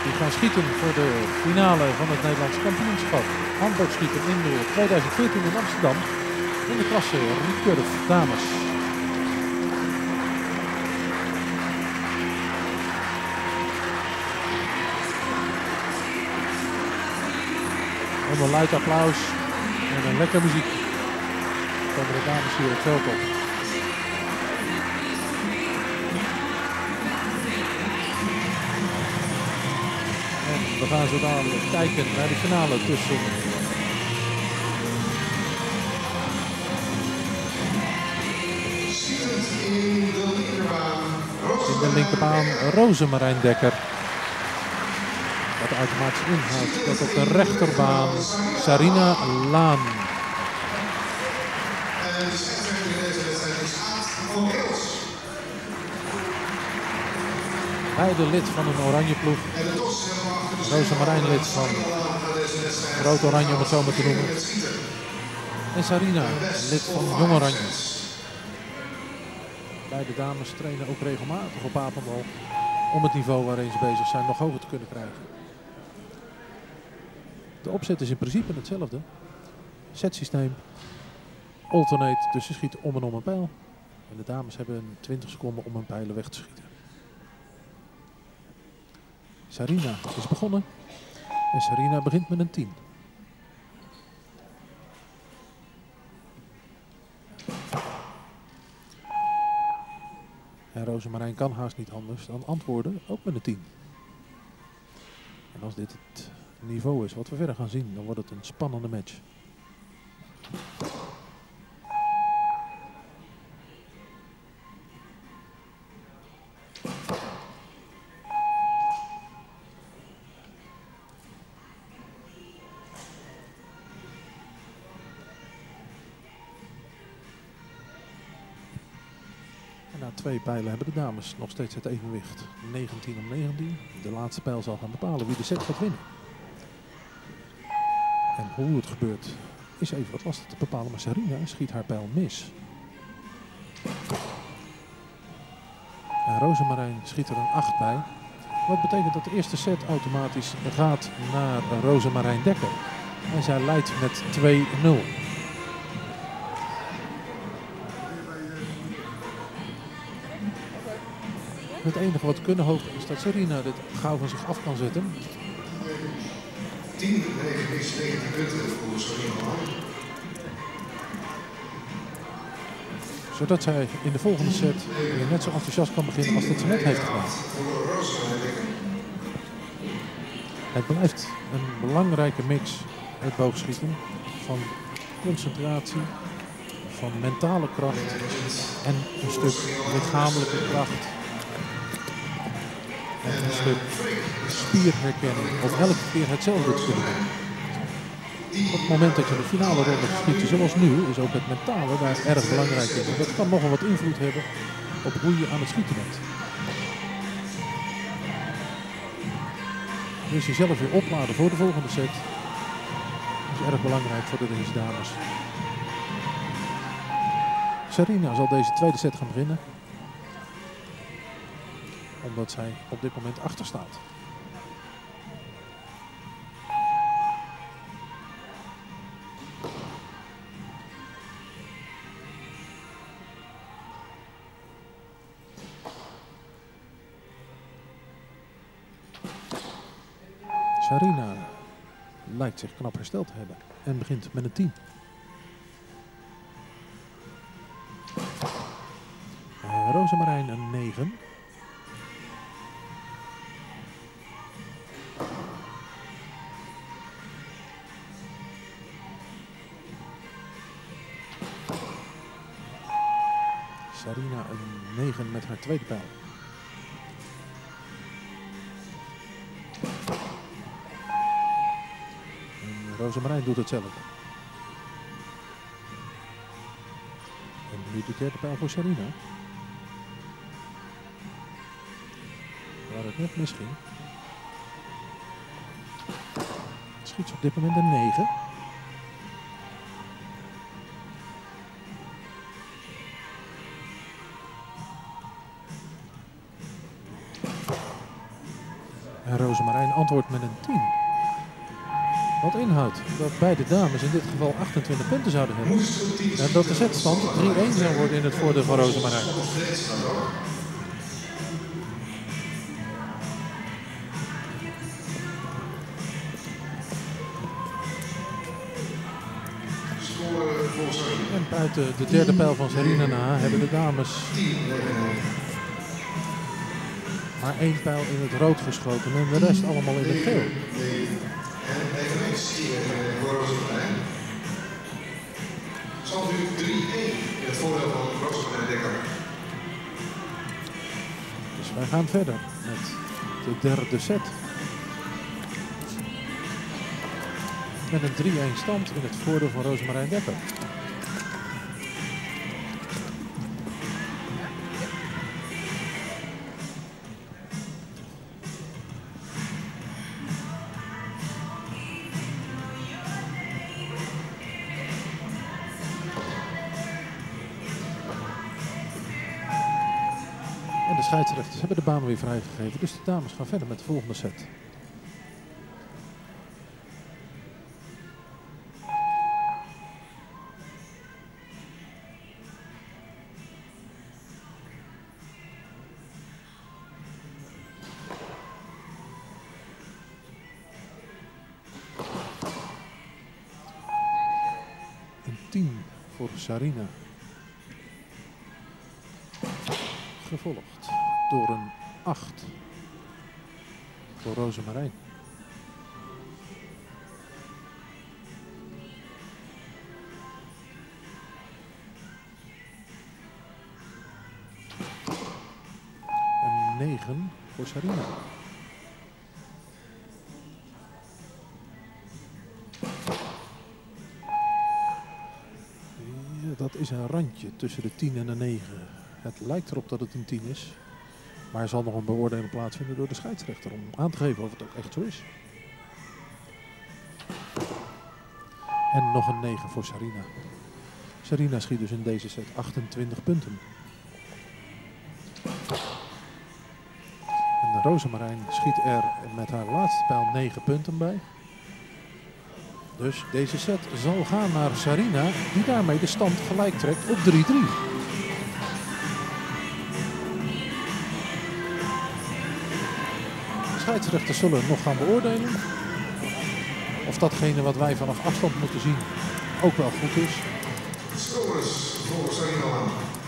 Die gaan schieten voor de finale van het Nederlands kampioenschap. Handboogschieten indoor 2014 in Amsterdam. In de klasse recurve dames. Onder luid applaus en een lekker muziek komen de dames hier het veld op. En we gaan zo dadelijk kijken naar de finale tussen in de linkerbaan Rozemarijn Dekker. Wat automatisch inhoudt dat op de rechterbaan Sarina Laan. Beide lid van een oranje ploeg. Rozemarijn lid van Rood Oranje om het zo maar te noemen. En Sarina lid van Jong Oranje. Beide dames trainen ook regelmatig op Papendal om het niveau waarin ze bezig zijn nog hoger te kunnen krijgen. De opzet is in principe hetzelfde. Setsysteem, alternate, dus ze schieten om en om een pijl. En de dames hebben 20 seconden om hun pijlen weg te schieten. Sarina is begonnen en Sarina begint met een 10. En Rozemarijn kan haast niet anders dan antwoorden, ook met een 10. En als dit het niveau is wat we verder gaan zien, dan wordt het een spannende match. Na 2 pijlen hebben de dames nog steeds het evenwicht. 19 om 19. De laatste pijl zal gaan bepalen wie de set gaat winnen. En hoe het gebeurt is even wat lastig te bepalen. Maar Sarina schiet haar pijl mis. En Rozemarijn schiet er een 8 bij. Wat betekent dat de eerste set automatisch gaat naar Rozemarijn Dekker. En zij leidt met 2-0. Het enige wat we kunnen hopen is dat Sarina dit gauw van zich af kan zetten. 10 is 19 punten voor Sarina. Zodat zij in de volgende set weer net zo enthousiast kan beginnen als dat ze net heeft gedaan. Het blijft een belangrijke mix, het boogschieten, van concentratie, van mentale kracht en een stuk lichamelijke kracht. En een stuk spierherkenning, of elke keer hetzelfde te kunnen doen. Op het moment dat je de finale ronde schiet, zoals nu, is ook het mentale daar erg belangrijk in. En dat kan nogal wat invloed hebben op hoe je aan het schieten bent. Dus jezelf weer opladen voor de volgende set is erg belangrijk voor deze dames. Sarina zal deze tweede set gaan beginnen, omdat zij op dit moment achter staat. Sarina lijkt zich knap hersteld te hebben en begint met een 10. Rozemarijn een 9. Sarina een 9 met haar tweede pijl. En Rozemarijn doet hetzelfde. En nu de derde pijl voor Sarina. Waar het net misging. Schiet ze op dit moment een 9. En Rozemarijn antwoordt met een 10. Wat inhoudt dat beide dames in dit geval 28 punten zouden hebben. En dat de setstand 3-1 zou worden in het voordeel van Rozemarijn. En buiten de derde pijl van Sarina na hebben de dames maar 1 pijl in het rood geschoten en de rest allemaal in het geel. En eveneens voor Rozemarijn. Stand nu 3-1 in het voordeel van Rozemarijn Dekker. Dus wij gaan verder met de derde set. Met een 3-1 stand in het voordeel van Rozemarijn Dekker. En de scheidsrechters hebben de baan weer vrijgegeven, dus de dames gaan verder met de volgende set. Een 10 voor Sarina. Gevolgd door een 8 voor Rozemarijn. Een 9 voor Sarina. Ja, dat is een randje tussen de 10 en de 9. Het lijkt erop dat het een 10 is, maar er zal nog een beoordeling plaatsvinden door de scheidsrechter om aan te geven of het ook echt zo is. En nog een 9 voor Sarina. Sarina schiet dus in deze set 28 punten. En de Rozemarijn schiet er met haar laatste pijl 9 punten bij. Dus deze set zal gaan naar Sarina, die daarmee de stand gelijk trekt op 3-3. De scheidsrechters zullen nog gaan beoordelen of datgene wat wij vanaf afstand moeten zien ook wel goed is. Scores voor Sarina.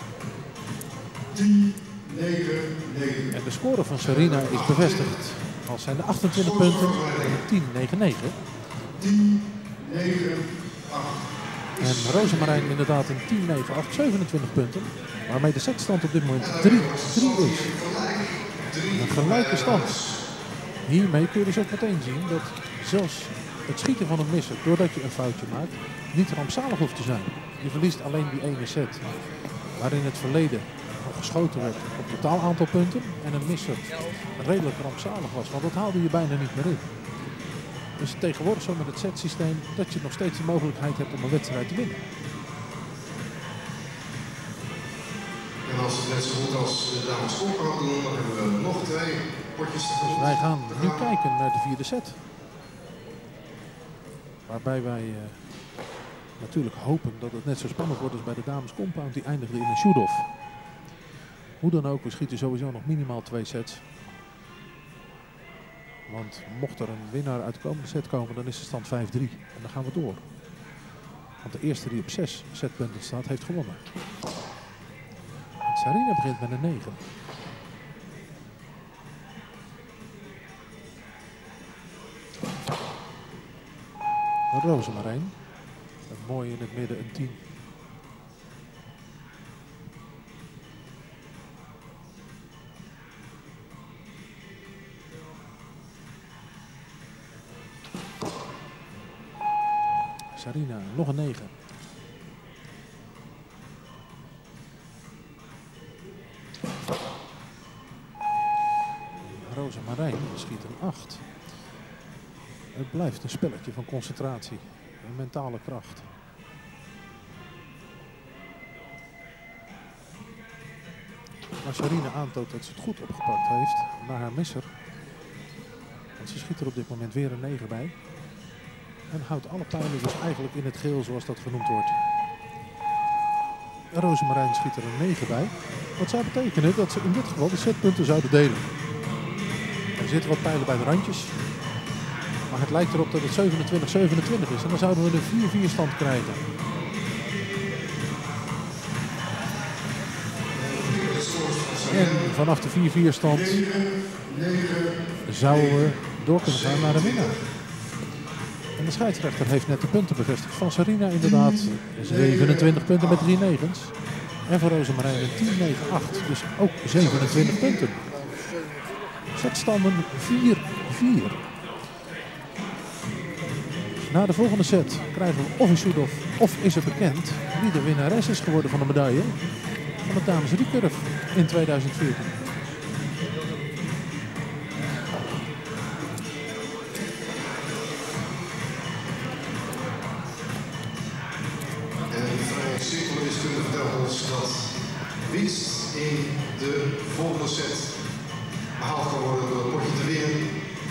10, 9, 9. En de score van Sarina is bevestigd. Als zijn de 28 punten en 10, 9, 9. 10, 9, 8. En Rozemarijn inderdaad een 10, 9, 8, 27 punten. Waarmee de setstand op dit moment 3-3 is. Een gelijke stand. Hiermee kun je dus ook meteen zien dat zelfs het schieten van een misser, doordat je een foutje maakt, niet rampzalig hoeft te zijn. Je verliest alleen die ene set, waarin het verleden nog geschoten werd op totaal aantal punten en een misser redelijk rampzalig was, want dat haalde je bijna niet meer in. Dus tegenwoordig zo met het setsysteem dat je nog steeds de mogelijkheid hebt om een wedstrijd te winnen. En als het net zo goed als de dames Kompound doen, dan hebben we nog 2 potjes te Dus wij gaan nu kijken naar de vierde set. Waarbij wij natuurlijk hopen dat het net zo spannend wordt als bij de dames Compound. Die eindigde in een shoot-off. Hoe dan ook, we schieten sowieso nog minimaal 2 sets. Want mocht er een winnaar uit de komende set komen, dan is de stand 5-3. En dan gaan we door. Want de eerste die op 6 setpunten staat, heeft gewonnen. En Sarina begint met een 9. Rozemarijn. Een mooie in het midden, een 10. Sarina, nog een 9. Rozemarijn schiet een 8. Het blijft een spelletje van concentratie en mentale kracht. Maar Sarina aantoont dat ze het goed opgepakt heeft na haar misser. Ze schiet er op dit moment weer een 9 bij. En houdt alle pijlen dus eigenlijk in het geel zoals dat genoemd wordt. Rozemarijn schiet er een 9 bij. Wat zou betekenen dat ze in dit geval de setpunten zouden delen. Er zitten wat pijlen bij de randjes. Maar het lijkt erop dat het 27-27 is. En dan zouden we een 4-4 stand krijgen. En vanaf de 4-4 stand zouden we door kunnen gaan naar de winnaar. En de scheidsrechter heeft net de punten bevestigd. Van Sarina inderdaad 27 punten met 3 negens. En van Rozemarijn een 10-9-8. Dus ook 27 punten. Setstanden 4-4. Na de volgende set krijgen we of Issoudov of is het bekend wie de winnares is geworden van de medaille van de dames recurve in 2014. En vrij simpele wiskunde vertelt ons dat winst in de volgende set behaald kan worden door het potje te winnen.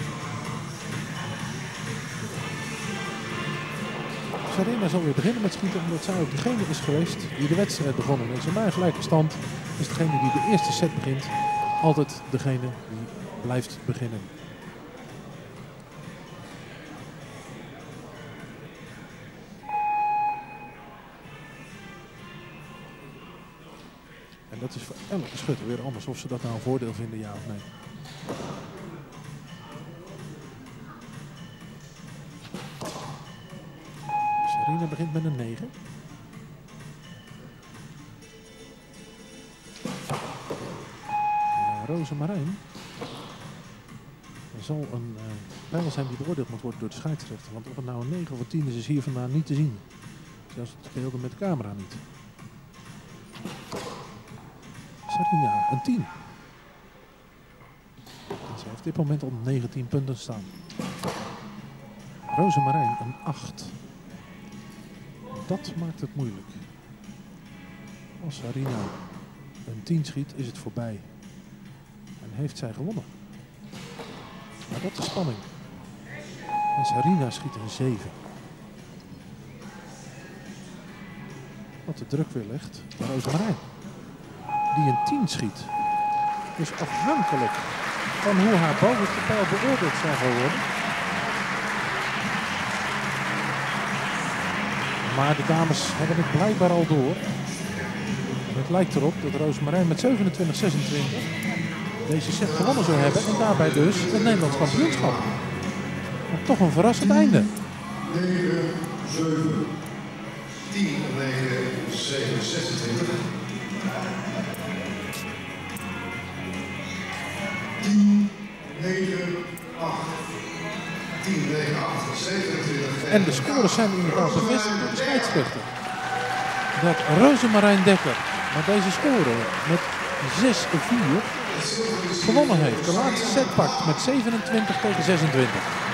Sarina zal weer beginnen met schieten omdat zij ook degene is geweest die de wedstrijd begonnen is. En bij een gelijke stand is degene die de eerste set begint altijd degene die blijft beginnen. En dat is voor elke schutter weer anders of ze dat nou een voordeel vinden, ja of nee. Sarina begint met een 9. Rozemarijn zal een pijl zijn die beoordeeld moet worden door de scheidsrechter. Want of het nou een 9 of een 10 is hier vandaan niet te zien. Zelfs het beelden met de camera niet. Sarina, een 10. En ze heeft op dit moment op 19 punten staan. Rozemarijn een 8. Dat maakt het moeilijk. Als Sarina een 10 schiet, is het voorbij. En heeft zij gewonnen. Maar dat is spanning. En Sarina schiet een 7. Wat de druk weer legt bij Rozemarijn. Die een 10 schiet. Dus afhankelijk van hoe haar pijl beoordeeld zal worden. Maar de dames hebben het blijkbaar al door. En het lijkt erop dat Rozemarijn met 27-26 deze set gewonnen zou hebben. En daarbij dus het Nederlands kampioenschap. Maar toch een verrassend einde. 9, 7, 10, 9, 7, 26. 10, 9, 8. 10, 9, 8, 27. En de scores zijn inderdaad bevestigd door de scheidsrechter. Dat Rozemarijn Dekker met deze score met 6-4 gewonnen heeft. De laatste set pakt met 27-26.